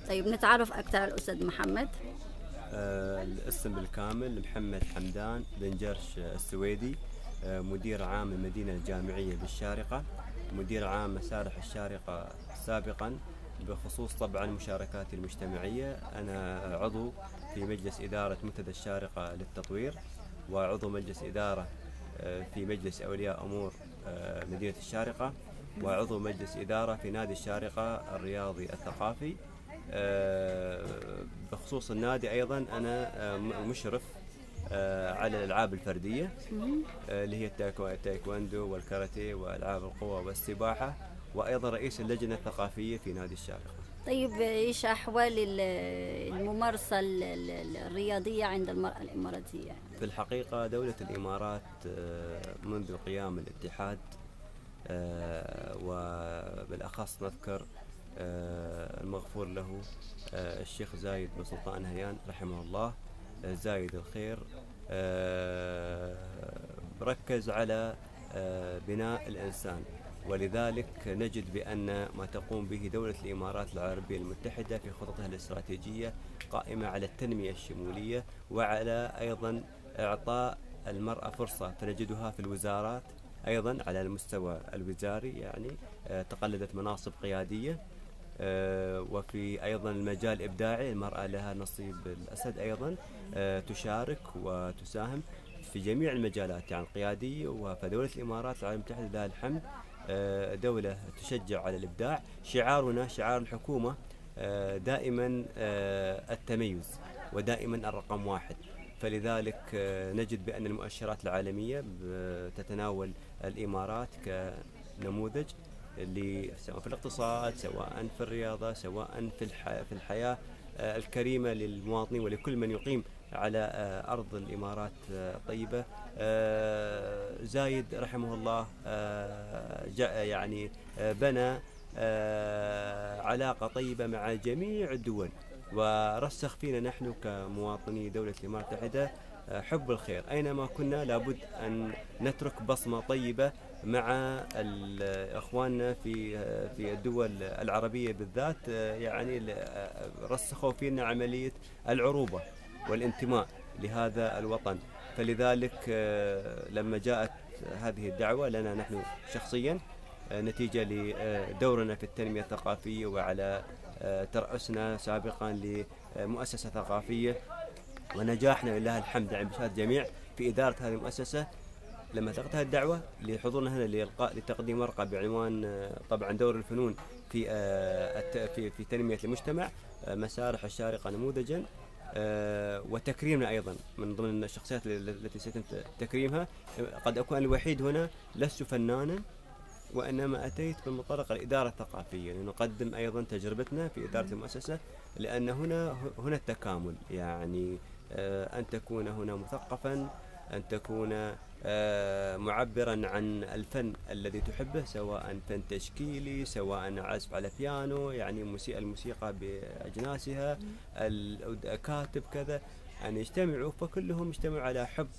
طيب نتعرف أكثر على الأستاذ محمد. الاسم بالكامل محمد حمدان بن جرش السويدي. مدير عام المدينة الجامعية بالشارقة، مدير عام مسارح الشارقة سابقا. بخصوص طبعا مشاركاتي المجتمعية، أنا عضو في مجلس إدارة منتدى الشارقة للتطوير، وعضو مجلس إدارة في مجلس أولياء أمور مدينة الشارقة، وعضو مجلس إدارة في نادي الشارقة الرياضي الثقافي. بخصوص النادي أيضا أنا مشرف على الألعاب الفردية اللي هي التايكواندو والكاراتيه وألعاب القوى والسباحة، وأيضا رئيس اللجنة الثقافية في نادي الشارقة. طيب إيش أحوال الممارسة الرياضية عند المرأة الإماراتية؟ في الحقيقة دولة الإمارات منذ قيام الاتحاد، وبالأخص نذكر المغفور له الشيخ زايد بن سلطان نهيان رحمه الله، زايد الخير، ركز على بناء الإنسان. ولذلك نجد بأن ما تقوم به دولة الإمارات العربية المتحدة في خططها الاستراتيجية قائمة على التنمية الشمولية، وعلى أيضا إعطاء المرأة فرصة. فنجدها في الوزارات أيضا على المستوى الوزاري، يعني تقلدت مناصب قيادية. وفي أيضا المجال الإبداعي المرأة لها نصيب الأسد أيضا، تشارك وتساهم في جميع المجالات يعني القيادية. فدولة الإمارات العربية المتحدة لها الحمد دولة تشجع على الإبداع. شعارنا، شعار الحكومة دائما التميز، ودائما الرقم واحد. فلذلك نجد بأن المؤشرات العالمية تتناول الإمارات كنموذج سواء في الاقتصاد، سواء في الرياضة، سواء في الحياة الكريمة للمواطنين ولكل من يقيم على أرض الإمارات الطيبة. زايد رحمه الله يعني بنى علاقة طيبة مع جميع الدول، ورسخ فينا نحن كمواطني دولة الإمارات المتحدة حب الخير. أينما كنا لابد أن نترك بصمة طيبة مع إخواننا في الدول العربية بالذات. يعني رسخوا فينا عملية العروبة والانتماء لهذا الوطن. فلذلك لما جاءت هذه الدعوة لنا نحن شخصيا نتيجة لدورنا في التنمية الثقافية، وعلى ترأسنا سابقا لمؤسسة ثقافية، ونجاحنا لله الحمد يعني بشهادة جميع في إدارة هذه المؤسسة. لما تلقتها الدعوة لحضورنا هنا لتقديم ورقة بعنوان طبعا دور الفنون في تنمية المجتمع، مسارح الشارقة نموذجا، وتكريمنا أيضا من ضمن الشخصيات التي سيتم تكريمها. قد أكون الوحيد هنا لست فنانا، وإنما أتيت بمنطلق الإدارة الثقافية لنقدم أيضا تجربتنا في إدارة المؤسسة، لأن هنا التكامل. يعني أن تكون هنا مثقفا، أن تكون معبرا عن الفن الذي تحبه، سواء فن تشكيلي، سواء عزف على بيانو، يعني الموسيقى بأجناسها، الكاتب كذا، أن يجتمعوا، فكلهم يجتمعوا على حب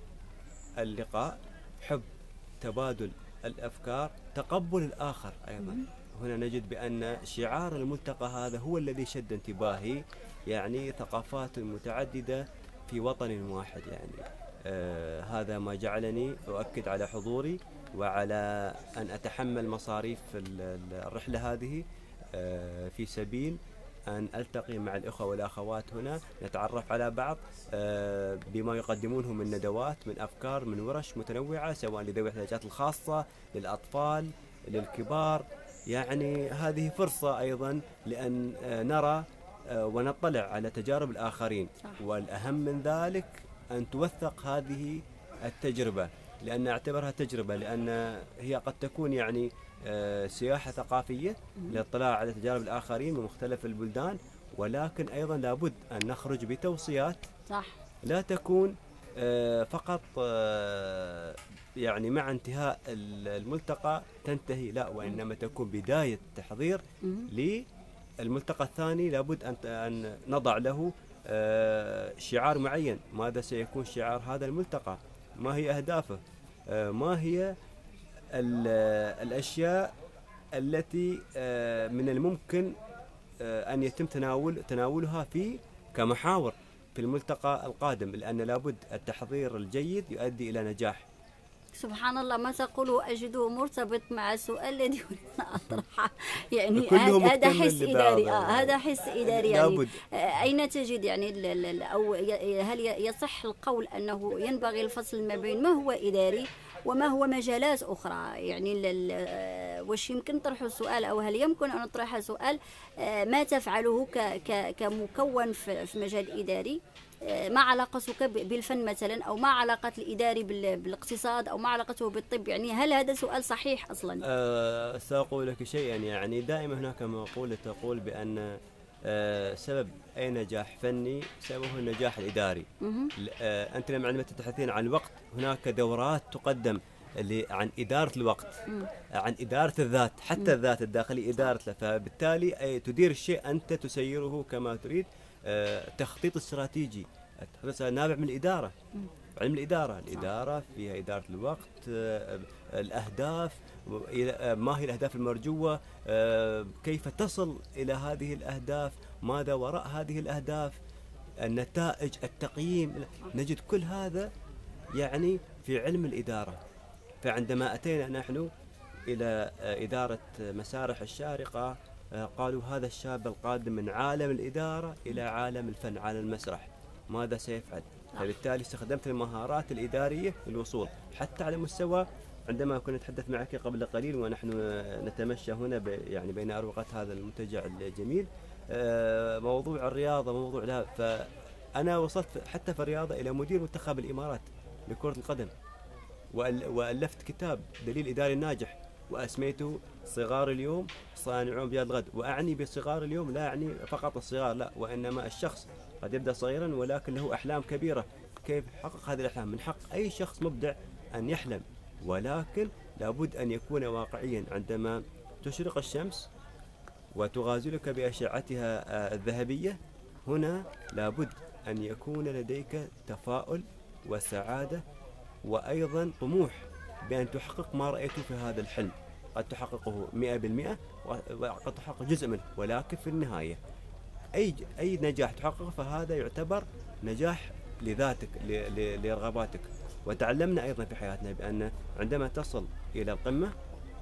اللقاء، حب تبادل الأفكار، تقبل الآخر أيضا. هنا نجد بأن شعار الملتقى هذا هو الذي شد انتباهي، يعني ثقافات متعددة في وطن واحد. يعني هذا ما جعلني أؤكد على حضوري، وعلى أن أتحمل مصاريف الرحلة هذه في سبيل أن ألتقي مع الإخوة والأخوات هنا، نتعرف على بعض بما يقدمونه من ندوات، من أفكار، من ورش متنوعة، سواء لذوي الاحتياجات الخاصة، للأطفال، للكبار. يعني هذه فرصة أيضا لأن نرى ونطلع على تجارب الآخرين، والأهم من ذلك أن توثق هذه التجربة، لأن أعتبرها تجربة، لأن هي قد تكون يعني سياحة ثقافية للاطلاع على تجارب الآخرين من مختلف البلدان، ولكن أيضا لابد أن نخرج بتوصيات صح. لا تكون فقط يعني مع انتهاء الملتقى تنتهي، لا، وإنما تكون بداية تحضير للملتقى الثاني. لابد أن نضع له شعار معين. ماذا سيكون شعار هذا الملتقى؟ ما هي أهدافه؟ ما هي الأشياء التي من الممكن أن يتم تناولها كمحاور في الملتقى القادم، لأن لابد التحضير الجيد يؤدي إلى نجاح. سبحان الله، ما تقوله أجده مرتبط مع السؤال الذي أريد أن أطرحه. يعني كله هذا مكتمل حس لبعض. إداري. هذا حس إداري. يعني لابد. أين تجد يعني أو هل يصح القول أنه ينبغي الفصل ما بين ما هو إداري وما هو مجالات أخرى؟ يعني واش يمكن طرح السؤال، أو هل يمكن أن نطرح سؤال ما تفعله كمكون في مجال إداري، ما علاقتك بالفن مثلا، أو ما علاقة الإداري بالاقتصاد، أو ما علاقته بالطب؟ يعني هل هذا سؤال صحيح أصلا؟ سأقول لك شيئا. يعني دائما هناك مقولة تقول بأن سبب أي نجاح فني سببه النجاح الإداري. أنت عندما تتحدثين عن الوقت، هناك دورات تقدم عن إدارة الوقت، عن إدارة الذات، حتى الذات الداخلي إدارته. فبالتالي أي تدير الشيء أنت تسيره كما تريد. تخطيط استراتيجي نابع من الإدارة، علم الإدارة فيها إدارة الوقت، الأهداف، ما هي الأهداف المرجوة، كيف تصل إلى هذه الأهداف، ماذا وراء هذه الأهداف، النتائج، التقييم. نجد كل هذا يعني في علم الإدارة. فعندما أتينا نحن إلى إدارة مسارح الشارقة، قالوا هذا الشاب القادم من عالم الإدارة إلى عالم الفن، عالم المسرح، ماذا سيفعل؟ فبالتالي استخدمت المهارات الإدارية للوصول. حتى على مستوى، عندما كنا نتحدث معك قبل قليل ونحن نتمشى هنا يعني بين أروقة هذا المنتجع الجميل، موضوع الرياضة، موضوع لا، فأنا وصلت حتى في الرياضة إلى مدير منتخب الإمارات لكرة القدم، وألفت كتاب دليل إداري ناجح وأسميته صغار اليوم صانعون بيد الغد. وأعني بصغار اليوم لا أعني فقط الصغار، لا، وإنما الشخص قد يبدأ صغيرا ولكن له أحلام كبيرة. كيف يحقق هذه الأحلام؟ من حق أي شخص مبدع أن يحلم، ولكن لابد أن يكون واقعيا. عندما تشرق الشمس وتغازلك بأشعتها الذهبية، هنا لابد أن يكون لديك تفاؤل وسعادة، وأيضا طموح بأن تحقق ما رأيته في هذا الحلم. قد تحققه 100% وقد تحقق جزء منه، ولكن في النهاية أي نجاح تحققه فهذا يعتبر نجاح لذاتك، لرغباتك. وتعلمنا أيضا في حياتنا بأن عندما تصل إلى القمة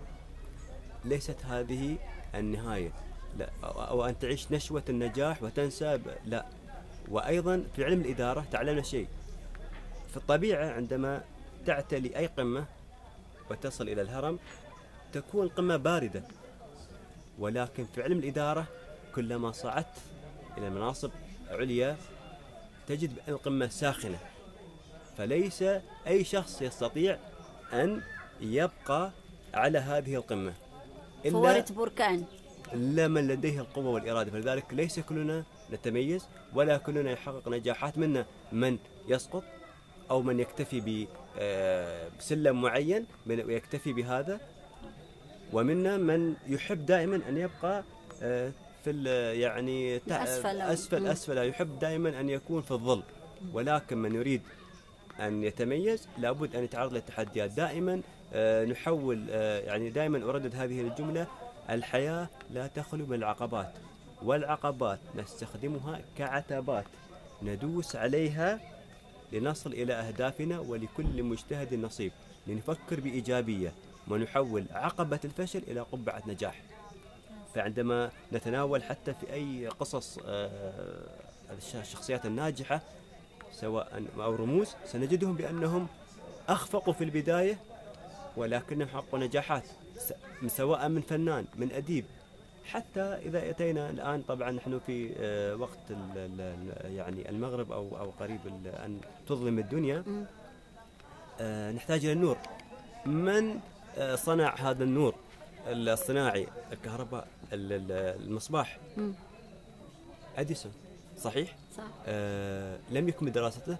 ليست هذه النهاية، لا، أو أن تعيش نشوة النجاح وتنسى، لا. وأيضا في علم الإدارة تعلمنا شيء. في الطبيعة عندما تعتلي أي قمة وتصل إلى الهرم تكون القمة باردة، ولكن في علم الإدارة كلما صعدت إلى مناصب عليا تجد بأن القمة ساخنة. فليس أي شخص يستطيع أن يبقى على هذه القمة فورة بركان، إلا من لديه القوة والإرادة. فلذلك ليس كلنا نتميز ولا كلنا يحقق نجاحات. منا من يسقط أو من يكتفي بسلم معين ويكتفي بهذا، ومنا من يحب دائما أن يبقى في يعني أسفل، يحب دائما أن يكون في الظل. ولكن من يريد أن يتميز لابد أن يتعرض للتحديات. دائما نحول، يعني دائما أردد هذه الجملة: الحياة لا تخلو من العقبات، والعقبات نستخدمها كعتبات ندوس عليها لنصل إلى أهدافنا، ولكل مجتهد نصيب. لنفكر بإيجابية ونحول عقبة الفشل إلى قبعة نجاح. فعندما نتناول حتى في أي قصص الشخصيات الناجحة سواء أو رموز، سنجدهم بأنهم أخفقوا في البداية ولكنهم حققوا نجاحات، سواء من فنان، من أديب. حتى إذا أتينا الآن، طبعا نحن في وقت يعني المغرب أو قريب أن تظلم الدنيا، نحتاج إلى النور. من صنع هذا النور الصناعي، الكهرباء، المصباح؟ أديسون، صحيح؟ صح. لم يكمل دراسته،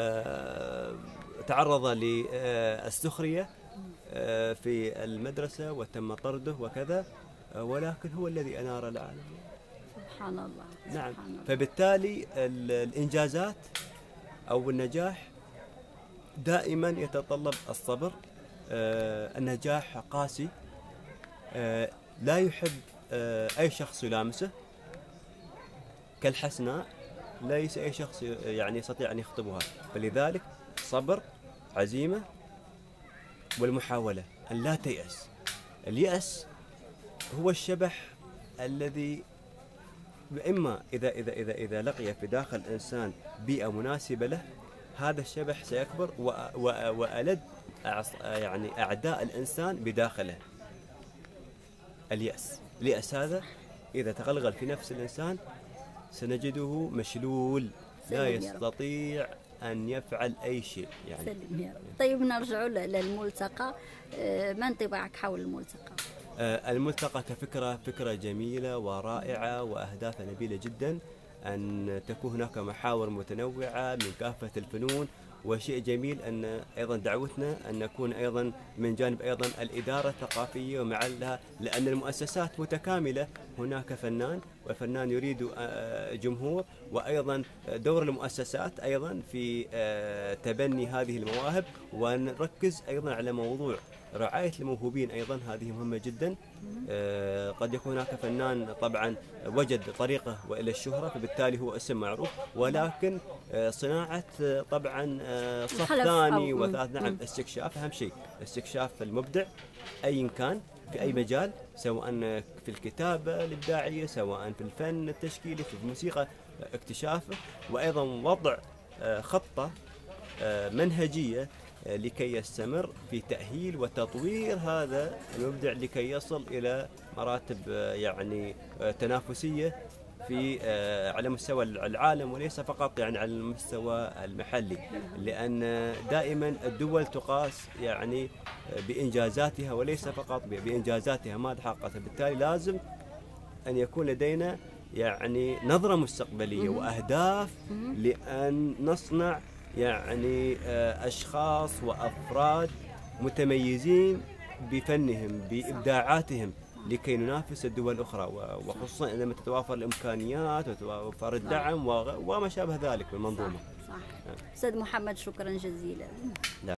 تعرض للسخرية في المدرسة وتم طرده وكذا، ولكن هو الذي أنار العالم. سبحان الله. نعم. سبحان الله. فبالتالي الإنجازات أو النجاح دائما يتطلب الصبر. النجاح قاسي، لا يحب أي شخص يلامسه، كالحسناء ليس أي شخص يعني يستطيع أن يخطبها. فلذلك صبر، عزيمة، والمحاولة، أن لا تيأس. اليأس هو الشبح الذي إما إذا لقي في داخل الإنسان بيئة مناسبة له، هذا الشبح سيكبر وألد يعني أعداء الإنسان بداخله. اليأس هذا إذا تغلغل في نفس الإنسان سنجده مشلول، لا يستطيع أن يفعل أي شيء يعني. سلم يا رب. طيب نرجع للملتقى، ما انطباعك حول الملتقى؟ الملتقى كفكرة فكرة جميلة ورائعة وأهدافها نبيلة جدا، أن تكون هناك محاور متنوعة من كافة الفنون. وشيء جميل أن أيضا دعوتنا أن نكون أيضا من جانب أيضا الإدارة الثقافية ومعلها، لأن المؤسسات متكاملة، هناك فنان والفنان يريد جمهور، وأيضا دور المؤسسات أيضا في تبني هذه المواهب، ونركز أيضا على موضوع رعاية الموهوبين أيضا، هذه مهمة جدا. قد يكون هناك فنان طبعا وجد طريقه وإلى الشهرة فبالتالي هو اسم معروف، ولكن صناعة طبعا صف ثاني وثالث، نعم، استكشاف أهم شيء، استكشاف المبدع أيا كان في أي مجال، سواء في الكتابة الإبداعية، سواء في الفن التشكيلي، في الموسيقى اكتشافه، وأيضا وضع خطة منهجية لكي يستمر في تأهيل وتطوير هذا المبدع لكي يصل إلى مراتب يعني تنافسية في على مستوى العالم، وليس فقط يعني على المستوى المحلي، لأن دائما الدول تقاس يعني بإنجازاتها وليس فقط بإنجازاتها ماذا حققت. بالتالي لازم أن يكون لدينا يعني نظرة مستقبلية وأهداف لأن نصنع يعني أشخاص وأفراد متميزين بفنهم بإبداعاتهم لكي ننافس الدول الأخرى، وخصوصا عندما تتوافر الإمكانيات وتوافر الدعم وما شابه ذلك بالمنظومة. صح. أستاذ محمد، شكرا جزيلا.